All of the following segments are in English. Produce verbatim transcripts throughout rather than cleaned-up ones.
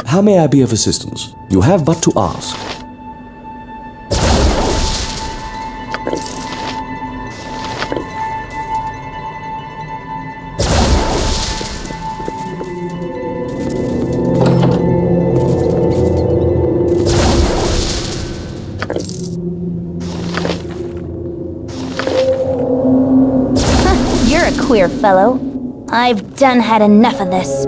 How may I be of assistance? You have but to ask. You're a queer fellow. I've done had enough of this.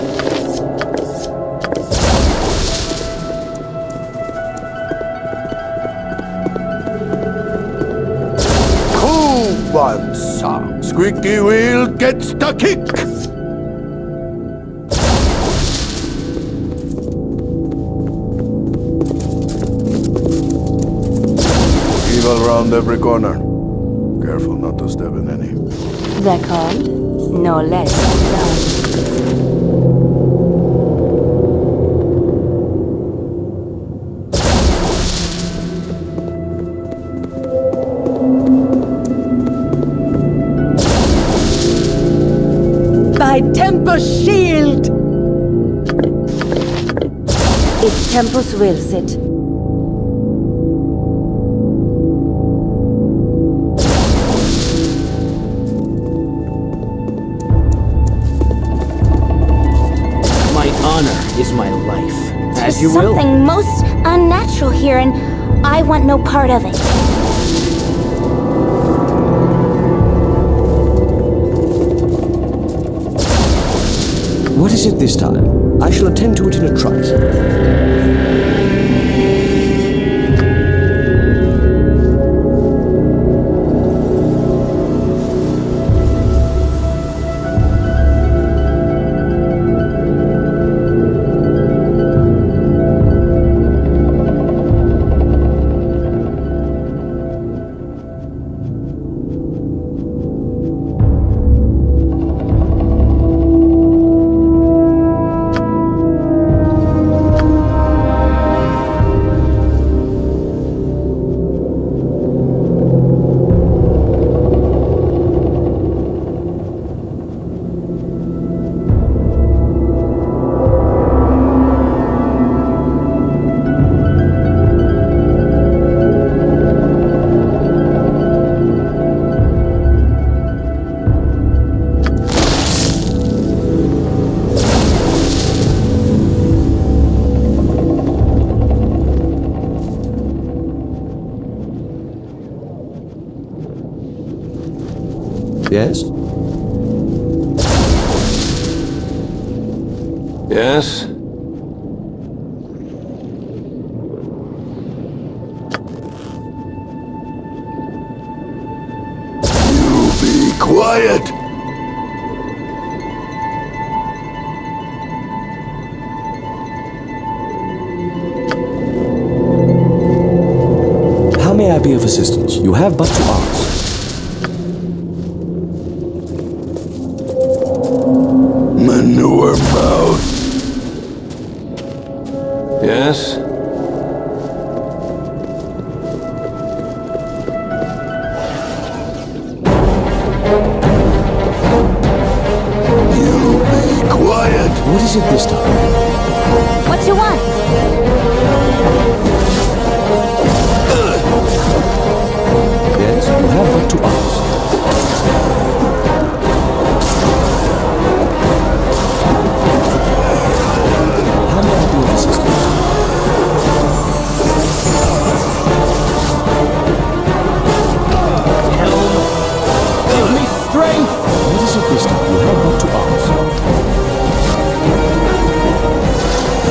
Once, Squeaky Wheel gets the kick! Evil round every corner. Careful not to step in any. They're called no less than My temple shield! If Tempus wills it. My honor is my life. As you There's will. something most unnatural here, and I want no part of it. What is it this time? I shall attend to it in a trice. Yes? Yes? You be quiet! How may I be of assistance? You have but to ask. Manure mouth. Yes? You be quiet. What is it this time? What you want? Yes, you have but to ask. How may I be of assistance? Helm, give me strength! What is it this time? You have but to ask.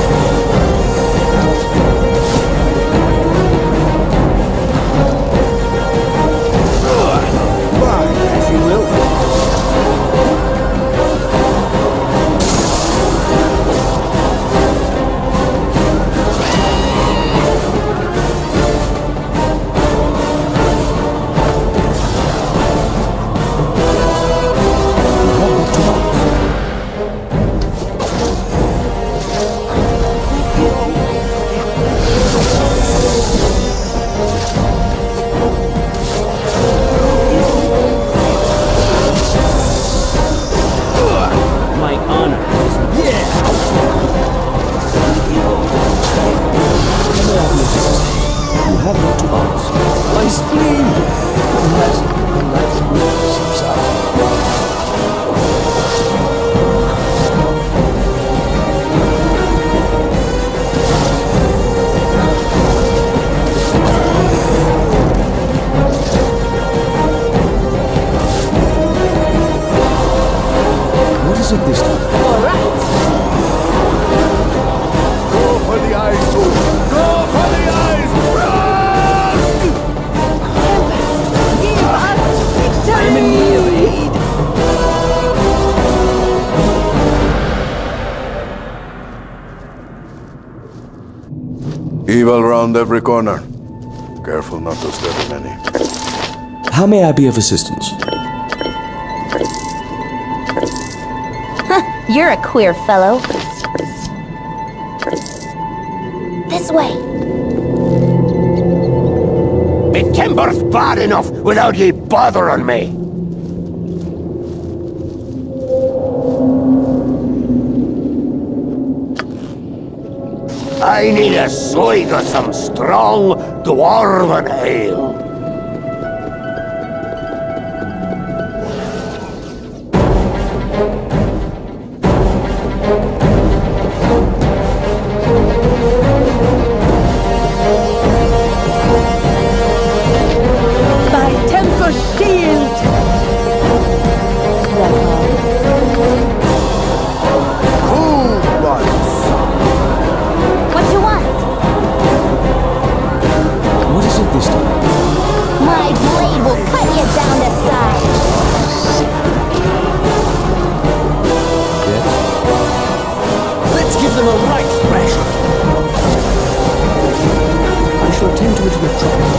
Go for the eyes, too! Go for the eyes! Run! Give us victory! I'm in need of aid. Evil round every corner. Careful not to step in any. How may I be of assistance? You're a queer fellow. This way. Me timber's bad enough without ye bothering me. I need a swig of some strong dwarven ale. By Temple's shield! Who runs? What you want? What is it this time? My blade will cut you down to size. Yes? Let's give them a right thrashing. I shall attend to it in a trice.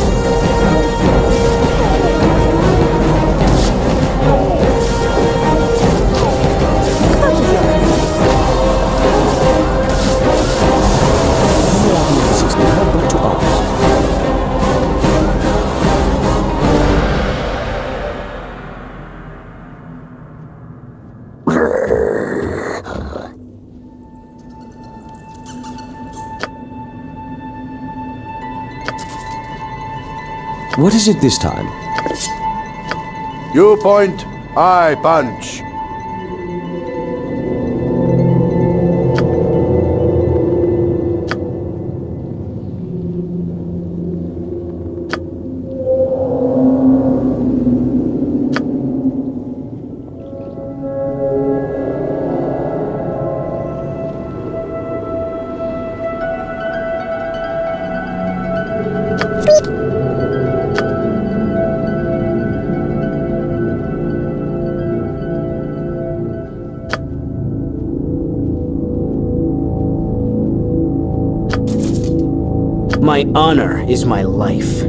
I have but to ask. What is it this time? You point, I punch. My honor is my life.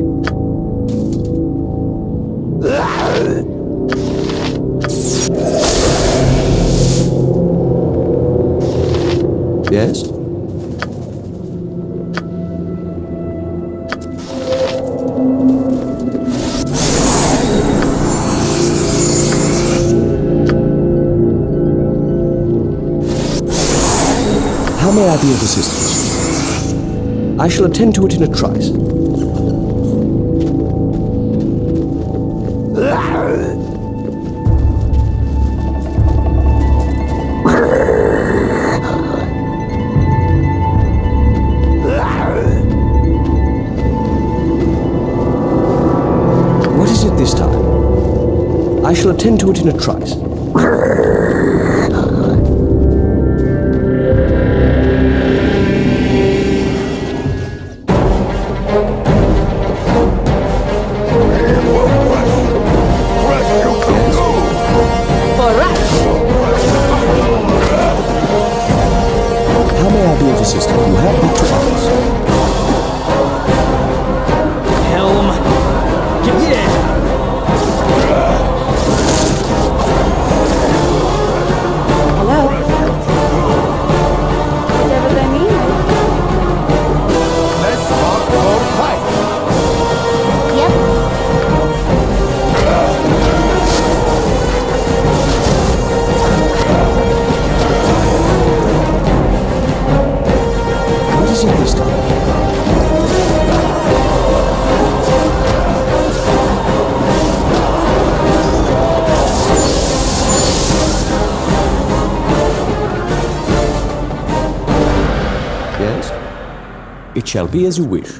Yes? How may I be of assistance? I shall attend to it in a trice. What is it this time? I shall attend to it in a trice. How may I be of assistance? You have but to ask. Helm. Get in. Hello? Whatever they need. Let's talk about fight. Yep. What is it this time? Yes? It shall be as you wish.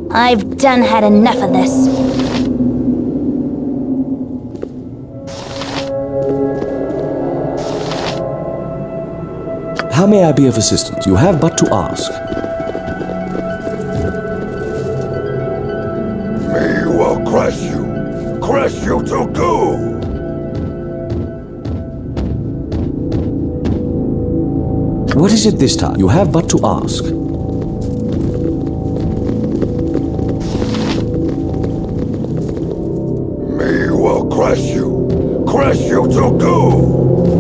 I've done had enough of this. How may I be of assistance? You have but to ask. Me will crush you. Crush you to goo! What is it this time? You have but to ask. Me will crush you. Crush you to goo!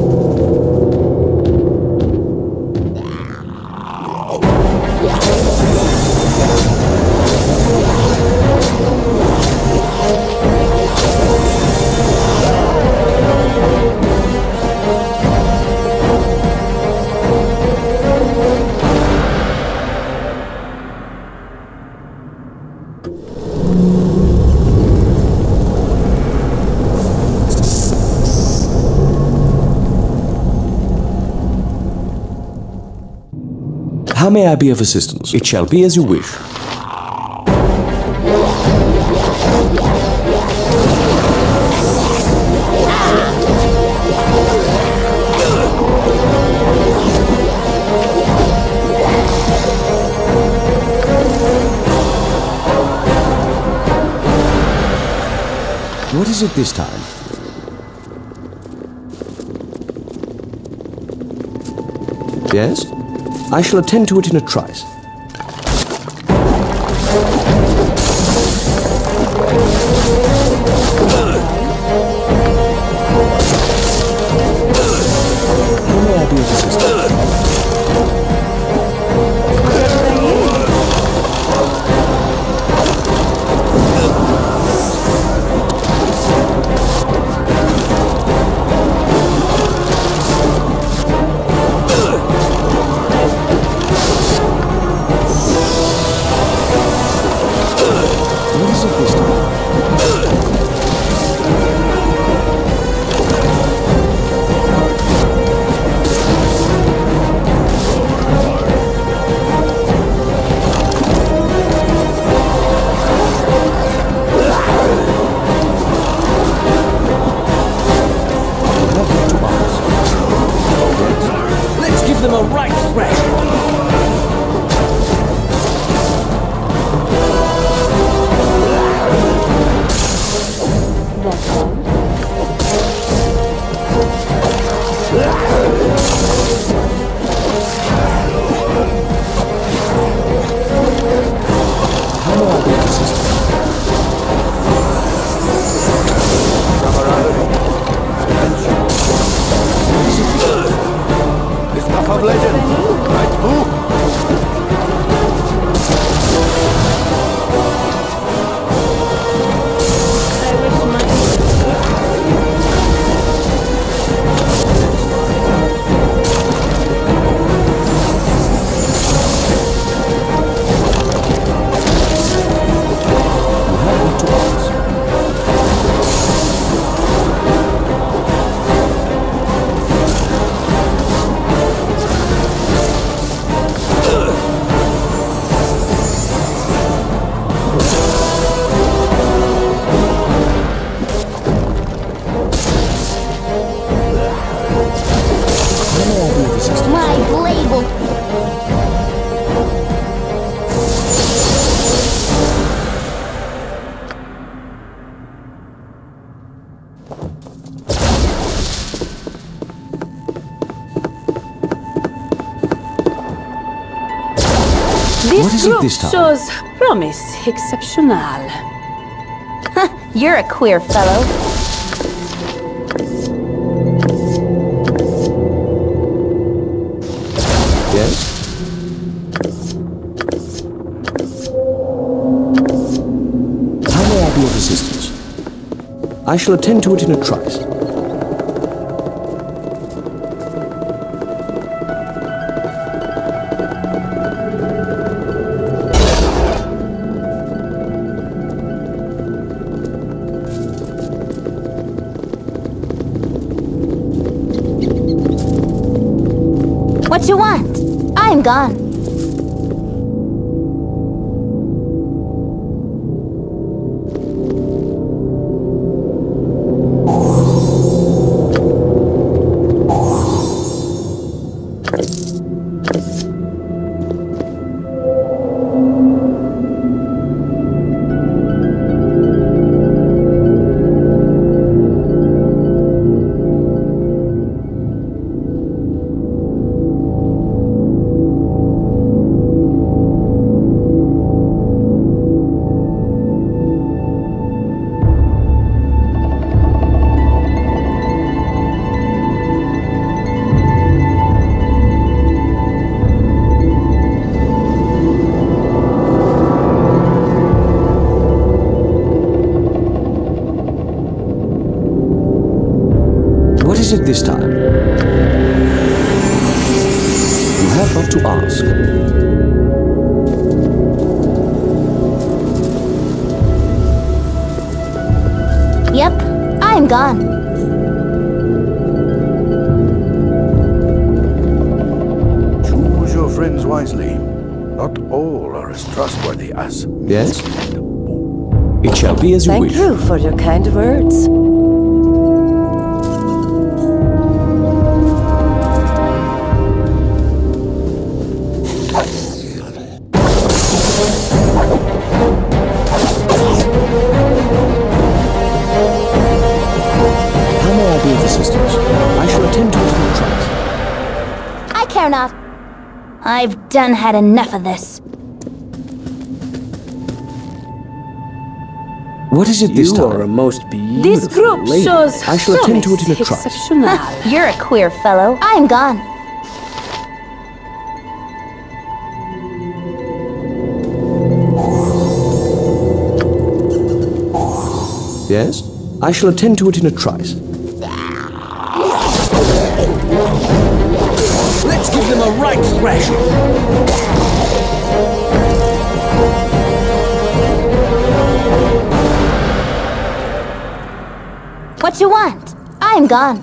How may I be of assistance? It shall be as you wish. What is it this time? Yes? I shall attend to it in a trice. How may I be of assistance? What is it this time? Let's give them a right thrashing. How may I be of assistance? Enough of legend! Right move! I wish my... You have but to ask. How may I be of assistance? My blade will... What is it this time? shows promise exceptional. You're a queer fellow. Yes? How may I be of assistance? I shall attend to it in a trice. What you want? I'm gone. is it this time? You have but to ask. Yep, I'm gone. Choose your friends wisely. Not all are as trustworthy as... Yes? It shall be as you Thank wish. you for your kind words. How may I be of assistance? I shall attend to it in a trice. I care not. I've done had enough of this. What is it this You time? are a most beautiful This group lady. shows I shall attend to it in a promise trice. exceptional. You're a queer fellow. I'm gone. Yes? I shall attend to it in a trice. Let's give them a right thrashing. What you want? I'm gone.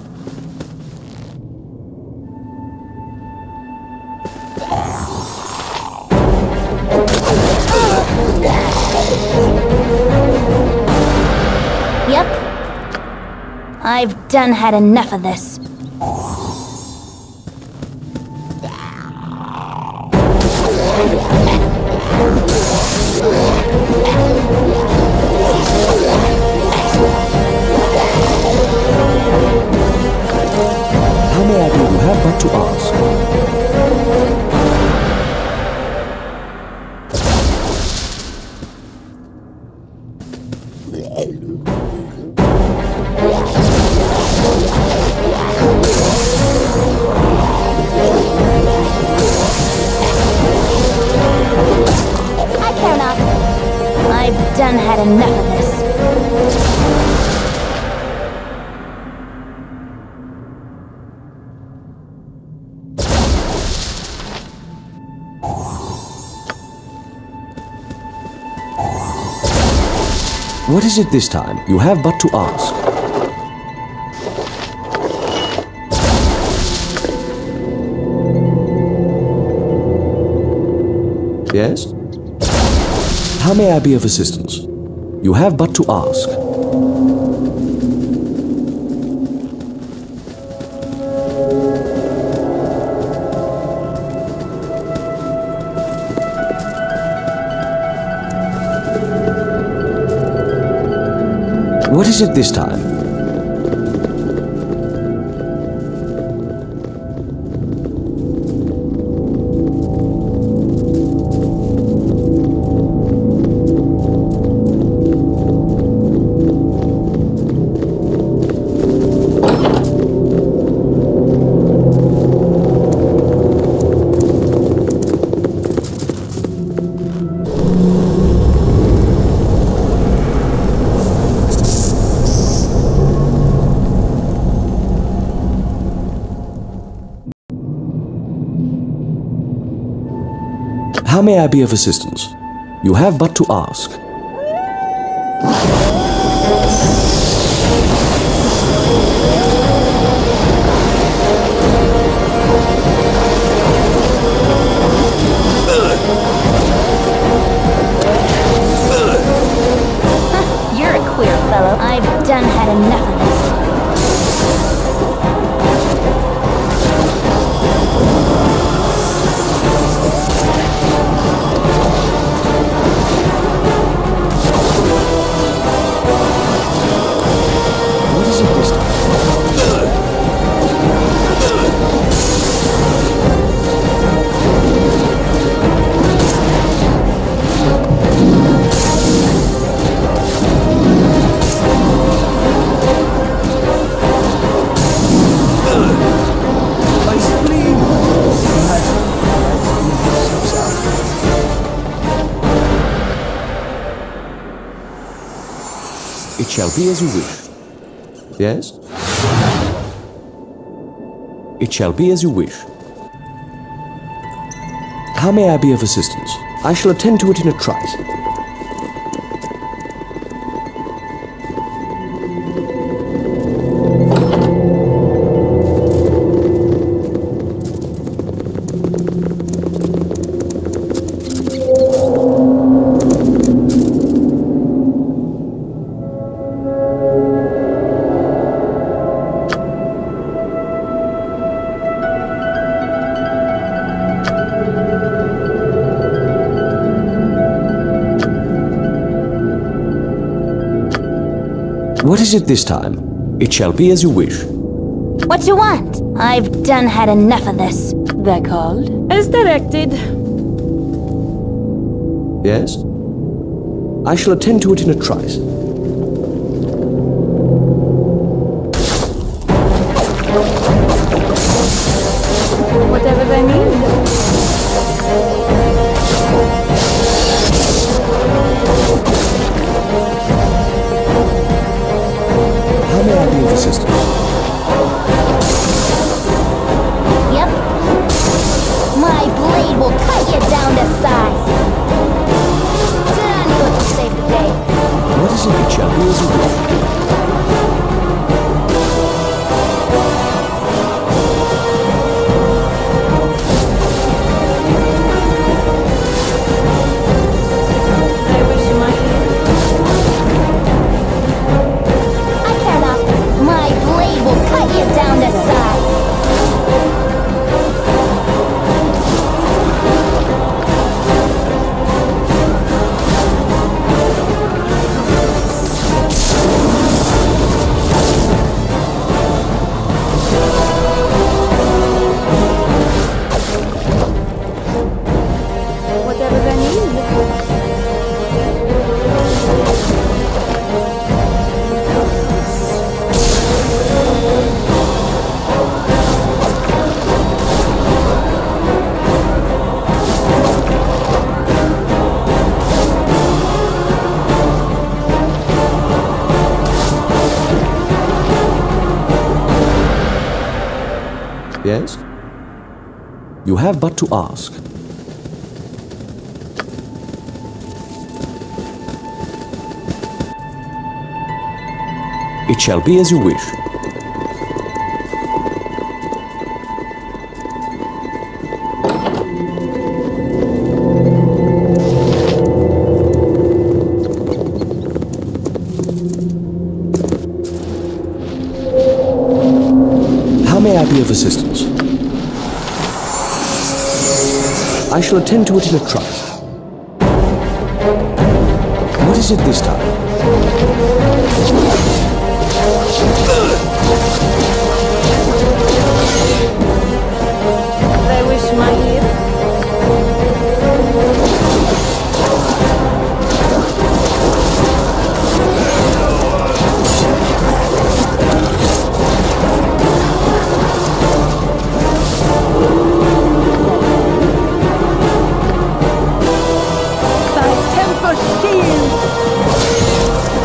Yep. I've done had enough of this. How may I do? You have but to ask. I care not. I've done had enough of this. What is it this time? You have but to ask. Yes? How may I be of assistance? You have but to ask. What is it this time? How may I be of assistance? You have but to ask. You're a queer fellow. I've done had enough of this. What is it this time? My spleen! It shall be as you wish. Yes? It shall be as you wish. How may I be of assistance? I shall attend to it in a trice. What is it this time? It shall be as you wish. What you want? I've done had enough of this. They're called as directed. Yes? I shall attend to it in a trice. Whatever they need. How may I be of assistance? Yep. My blade will cut you down to size. I knew it to save the day. What is it? It shall be as you wish. I wish my I care not. My blade will cut you down to size. whatever they need. Yes? You have but to ask. It shall be as you wish. How may I be of assistance? I shall attend to it in a trice. What is it this time? They wish my ear. Thy temper shield.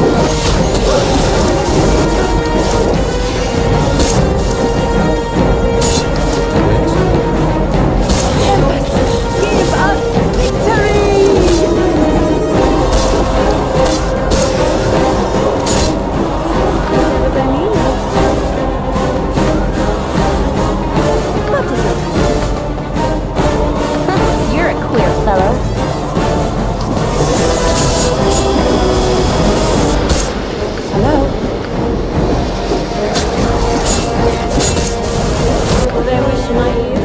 Give us victory! Whatever they need. What is it? You're a queer fellow. Hello? They wish my ear.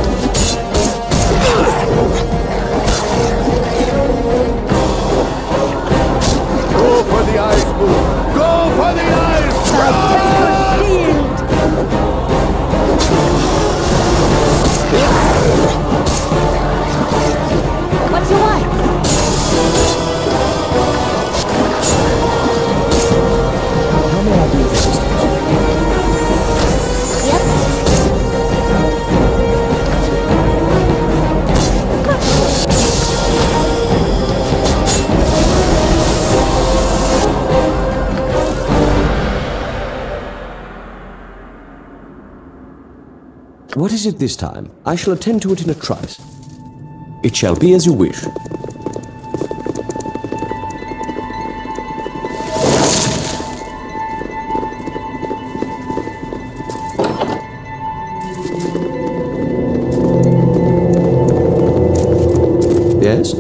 Go for the ice boot! Go for the ice! Thy temper shield. What you want? How may I be of assistance? Yep. What is it this time? I shall attend to it in a trice. It shall be as you wish. Yes?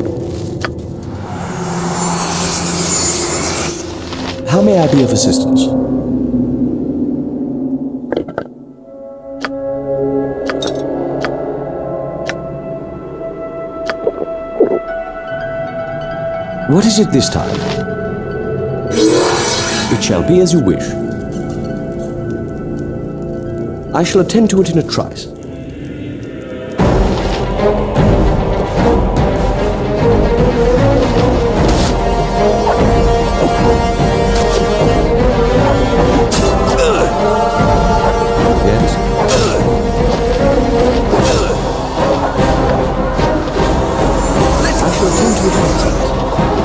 How may I be of assistance? What is it this time? It shall be as you wish. I shall attend to it in a trice. Yes? I shall attend to it in a trice.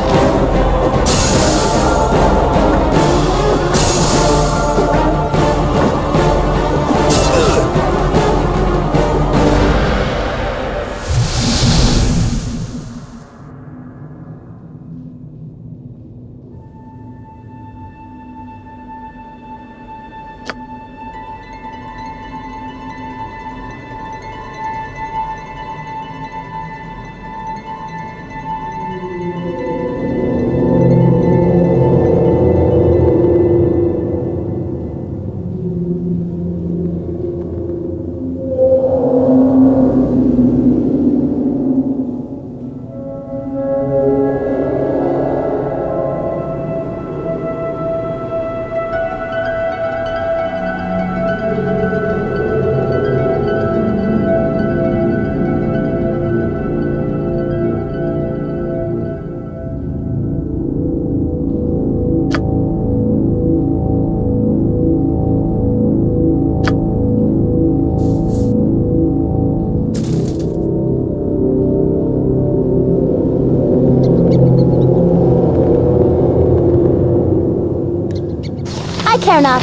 Care not.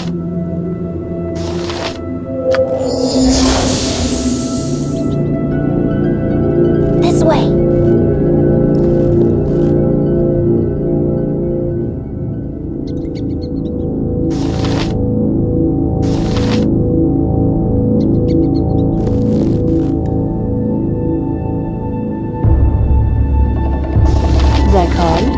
This way. Record.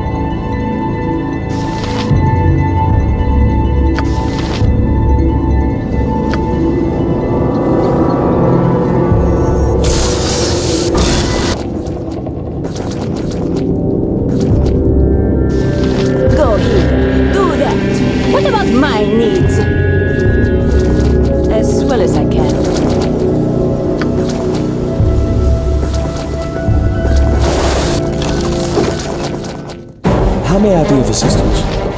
How may I be of assistance?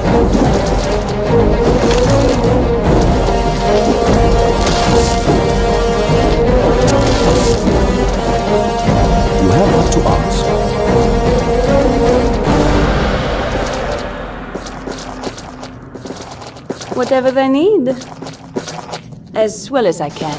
You have what to ask. Whatever they need. As well as I can.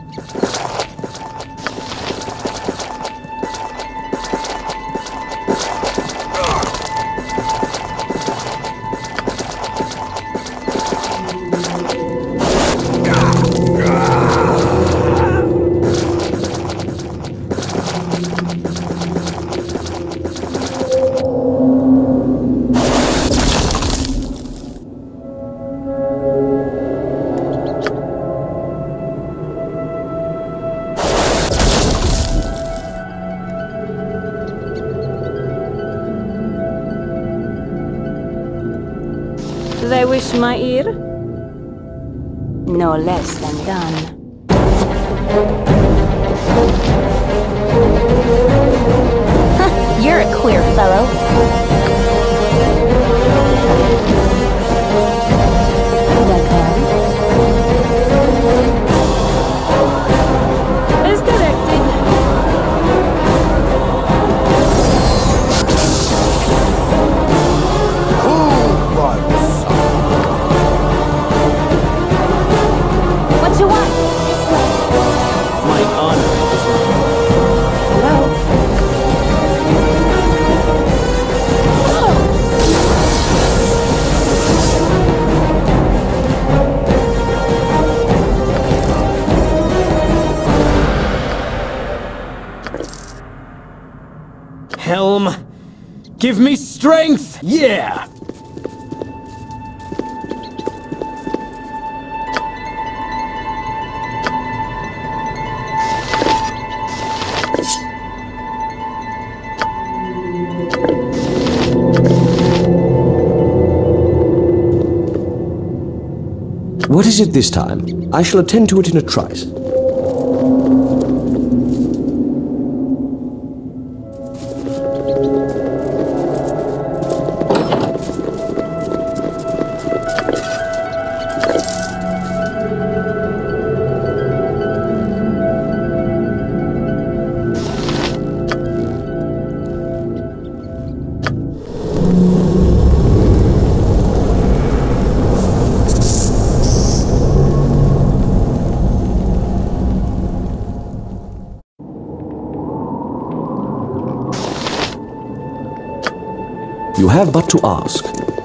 They wish my ear? No less than done. Huh, you're a queer fellow. As directed. What you want? This way. Give me strength! Yeah! What is it this time? I shall attend to it in a trice. You have but to ask.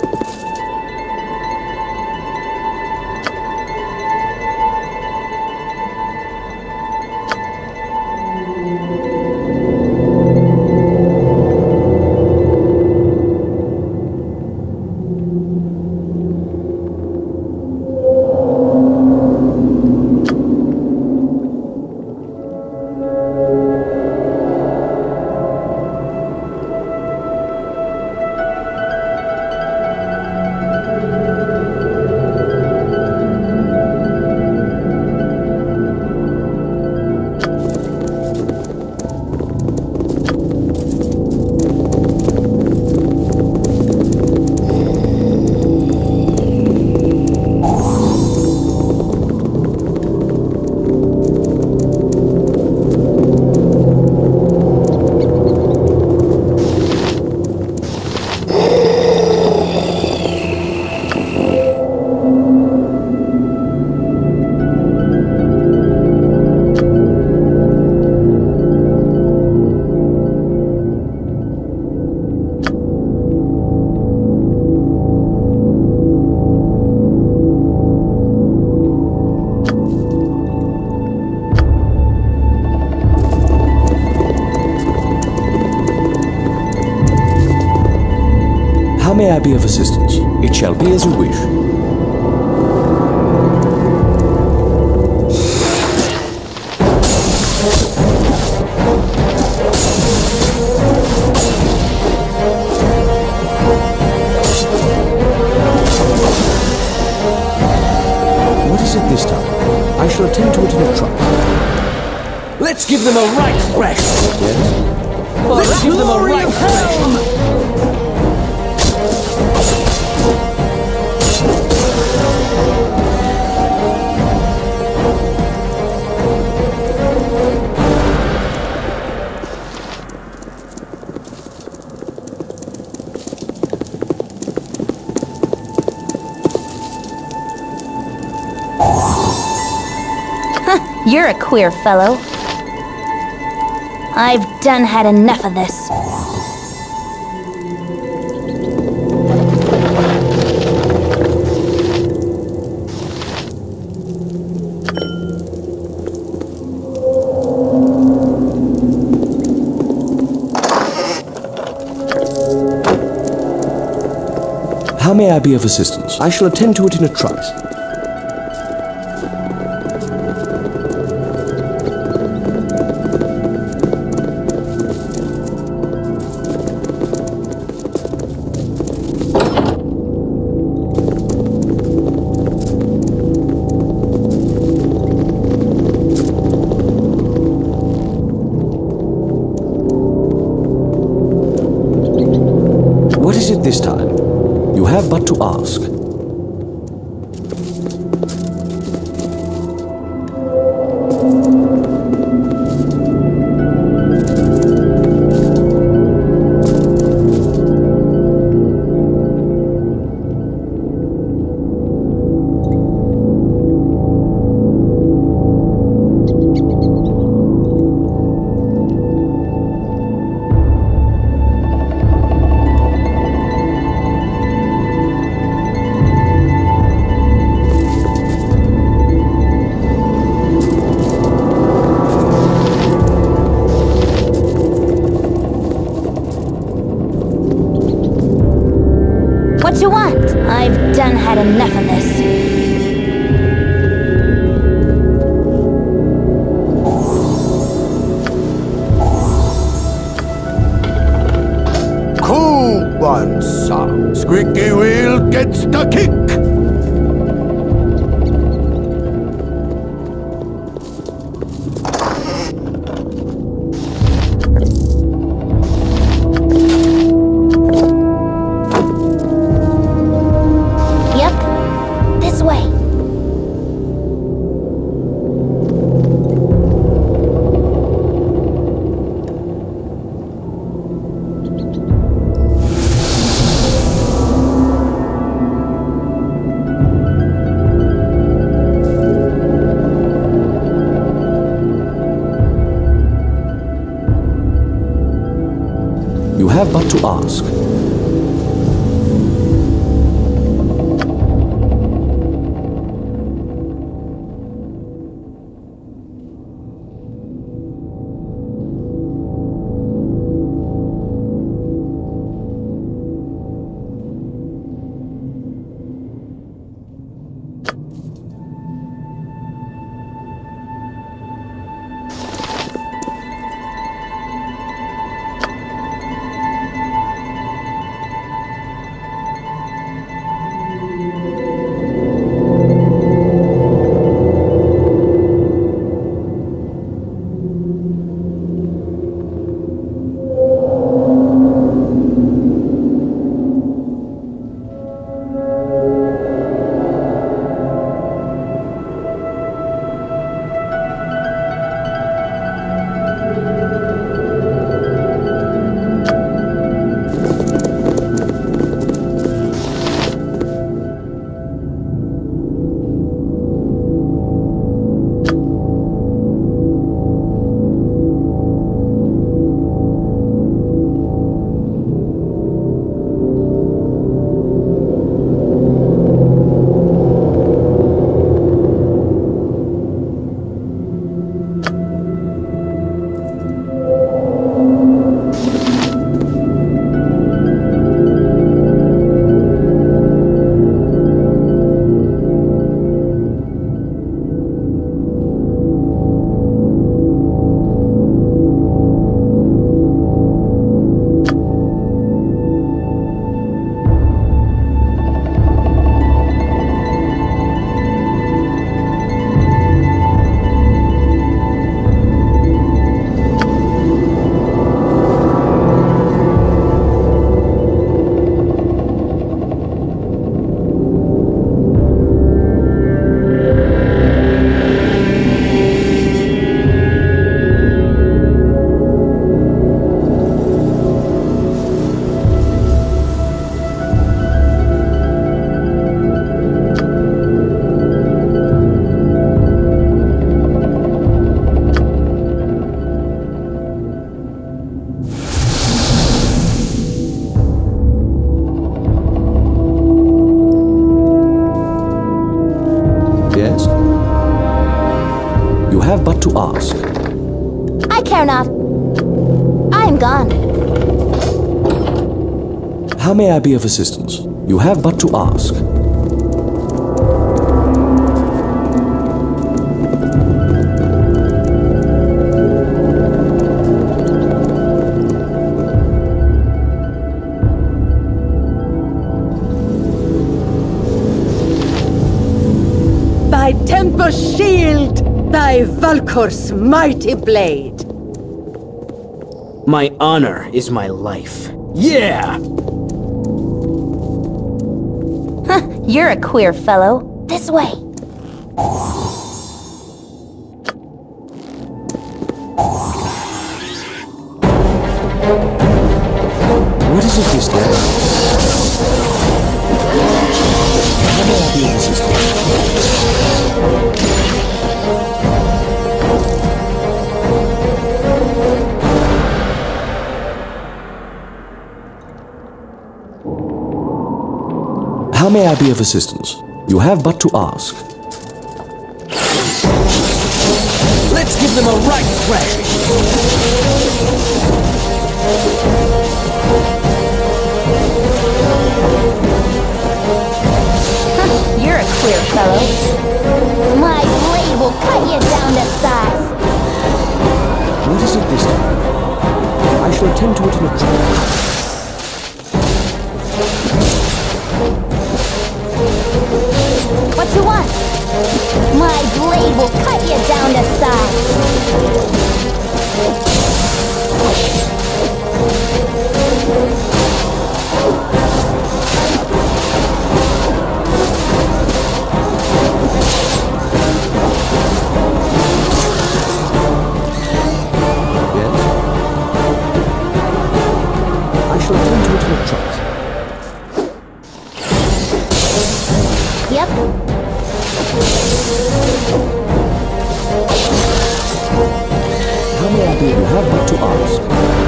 How may I be of assistance? It shall be as you wish. What is it this time? I shall attend to it in a trice. Let's give them a right thrash! Yes? Let's give them a right thrash! You're a queer fellow. I've done had enough of this. How may I be of assistance? I shall attend to it in a trice. What is it this time? You have but to ask. What you want? I've done had enough of this. Cool one, son. Squeaky wheel gets the kick. You have but to ask. have but to ask. I care not. I am gone. How may I be of assistance? You have but to ask. Thy temple shield, thy Valkor's mighty blade. My honor is my life. Yeah! Huh, you're a queer fellow. This way. What is it this day? How may I be of assistance? How may I be of assistance? You have but to ask. Let's give them a right thrashing! down to size. I shall attend to it in a trice. Yep. How may I be? You have but to ask.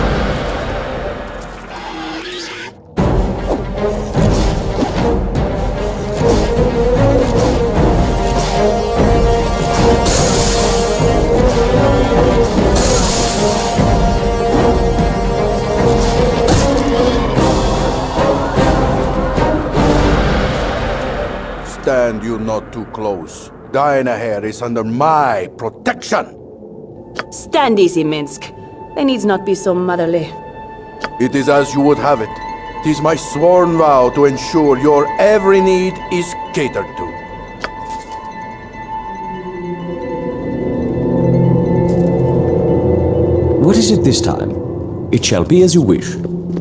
Stand you not too close. Dynahair is under my protection. Stand easy, Minsk. They needs not be so motherly. It is as you would have it. 'Tis my sworn vow to ensure your every need is catered to. What is it this time? It shall be as you wish.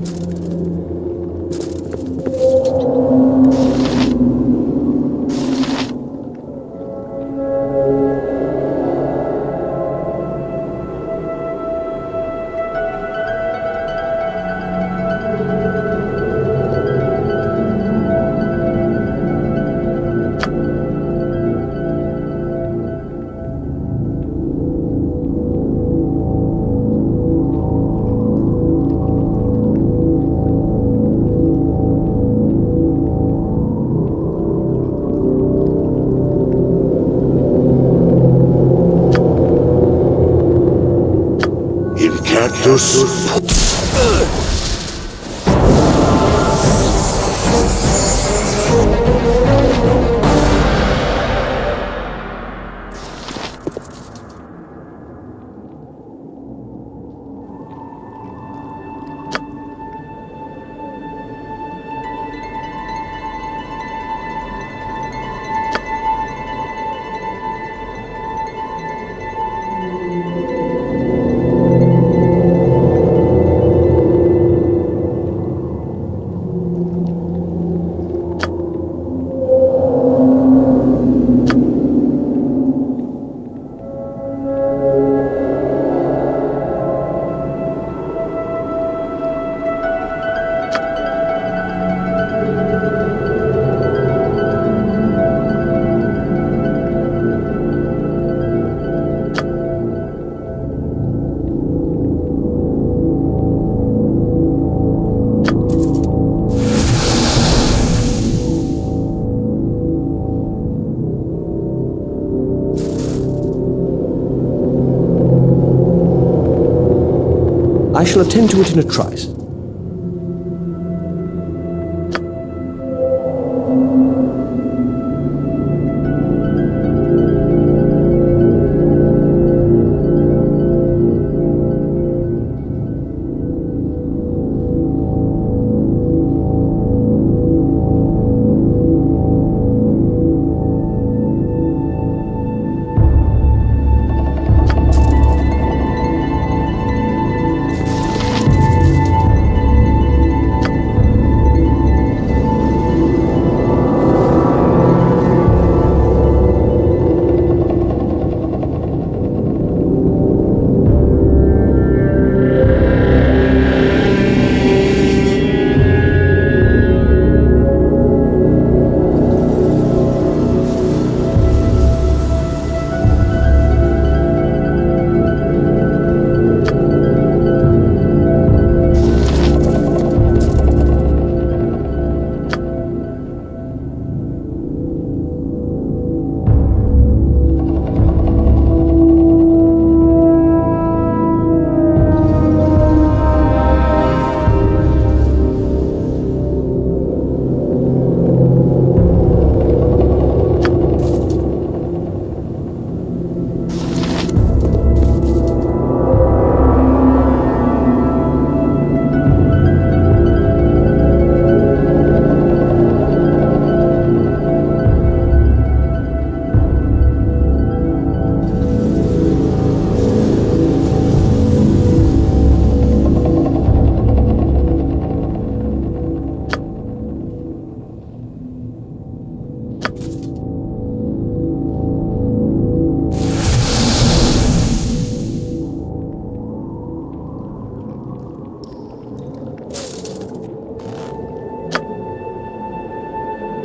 I shall attend to it in a trice.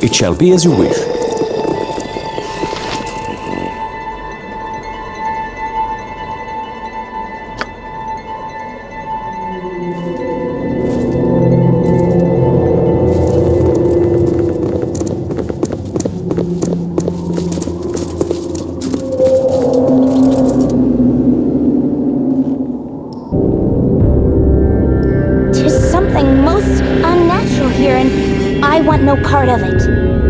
It shall be as you wish. There's something most unnatural here, and I want no part of it.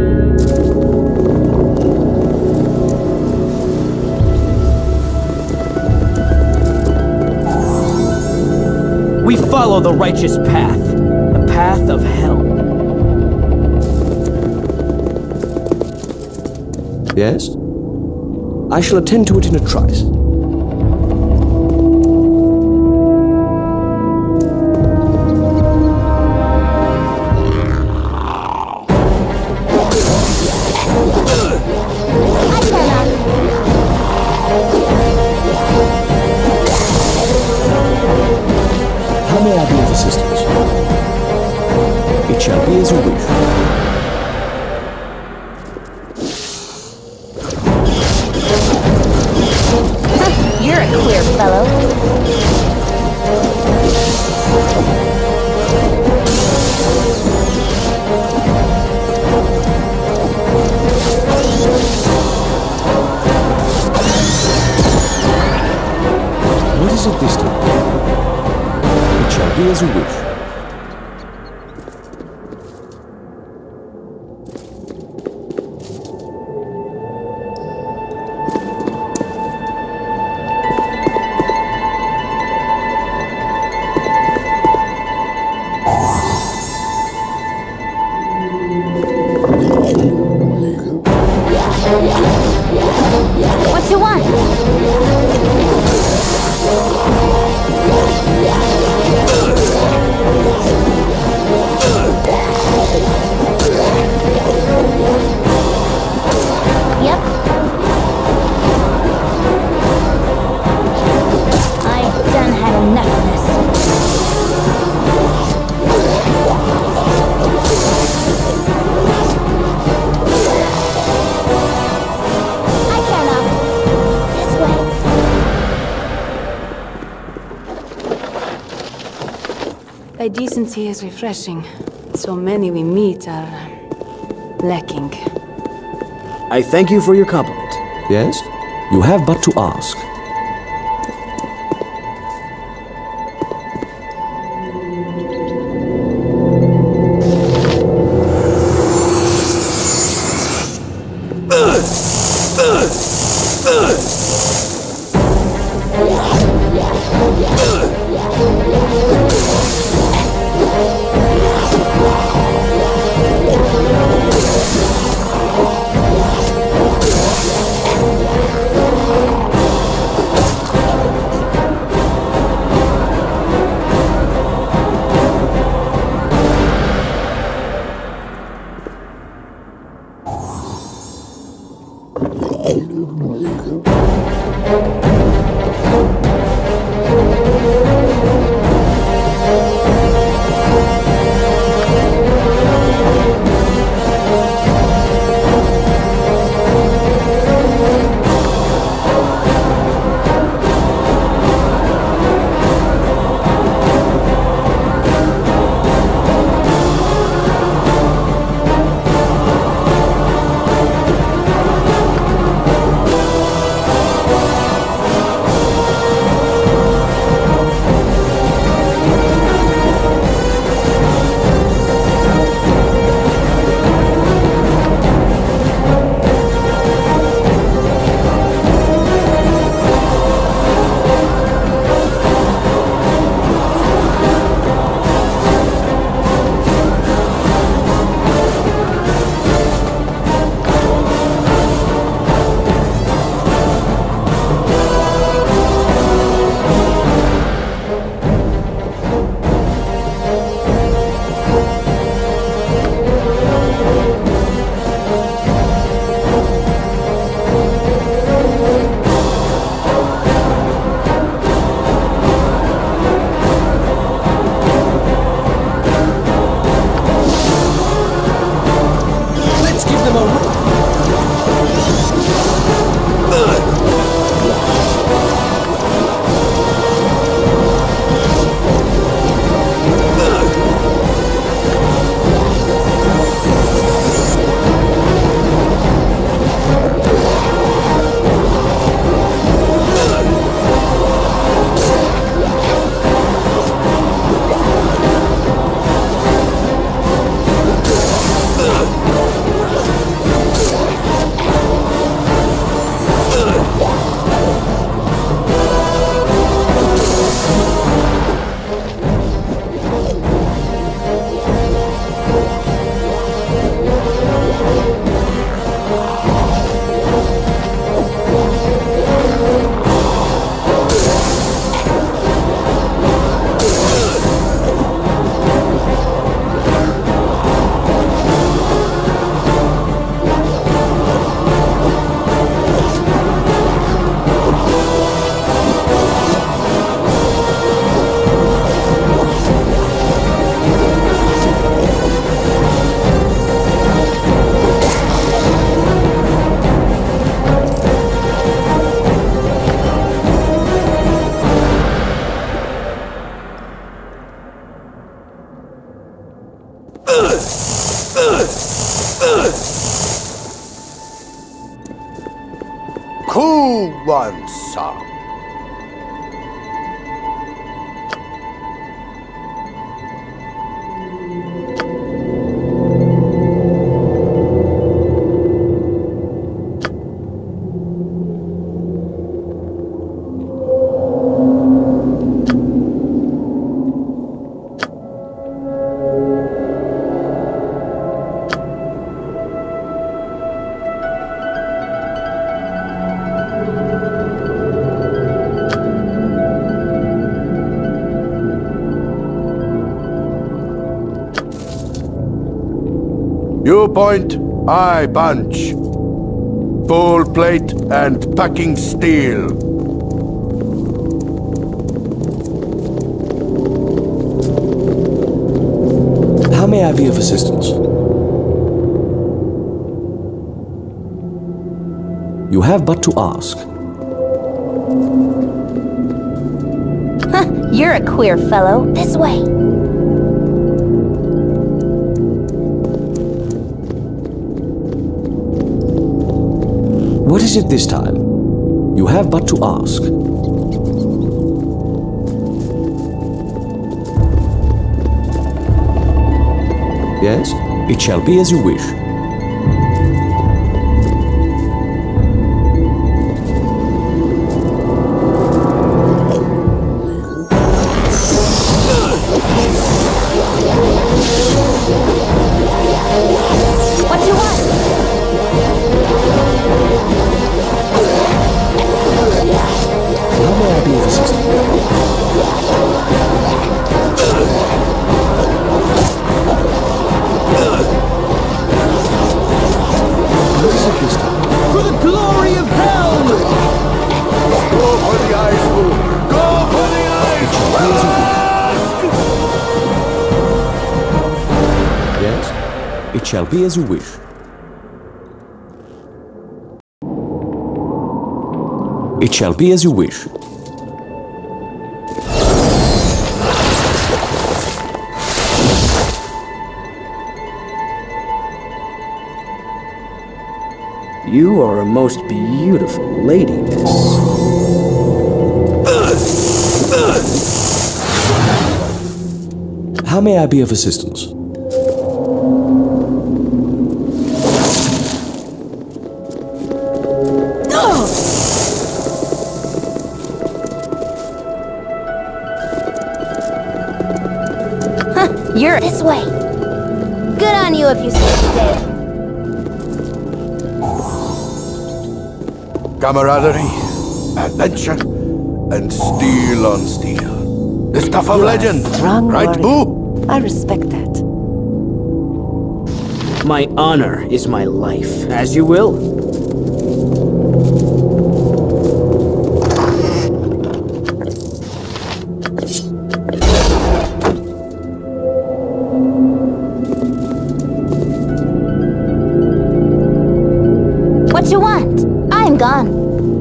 We follow the righteous path, the path of hell. Yes? I shall attend to it in a trice. How may I be of assistance? It shall be as you wish. You're a queer fellow. What is it this time? It shall be as you wish. What you want? Yep. I've done had enough of this. I cannot. This way. Thy decency is refreshing. So many we meet are lacking. I thank you for your compliment. Yes? You have but to ask. am a... Cool one, sir. You point, I punch. Full plate and packing steel. How may I be of assistance? You have but to ask. Huh, you're a queer fellow. This way. What is it this time? You have but to ask. Yes, it shall be as you wish. What do you want? How may I be of assistance? What is it this time? For the glory of hell! Go for the ice pool! Go for the ice pool! Yes, it shall be as you wish. It shall be as you wish. You are a most beautiful lady, miss. How may I be of assistance? You're this way. Good on you if you stay dead. Camaraderie, adventure, and steel on steel. The stuff of You are legend, a strong right, warrior. Boo? I respect that. My honor is my life. As you will. you want? I'm gone.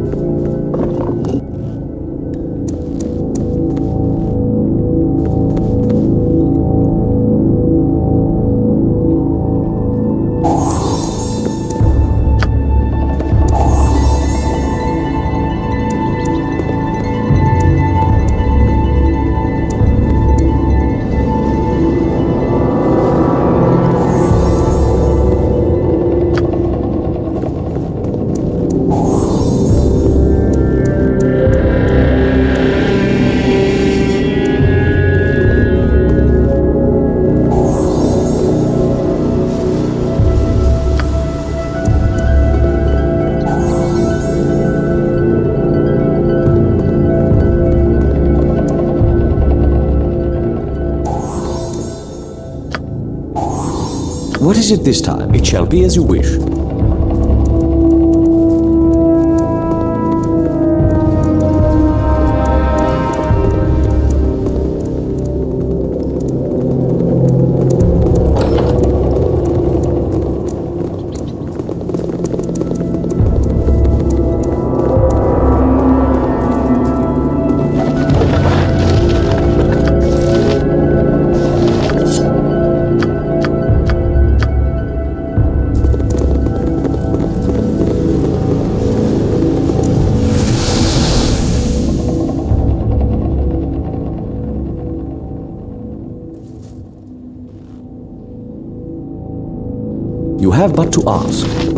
What is it this time? It shall be as you wish. You have but to ask.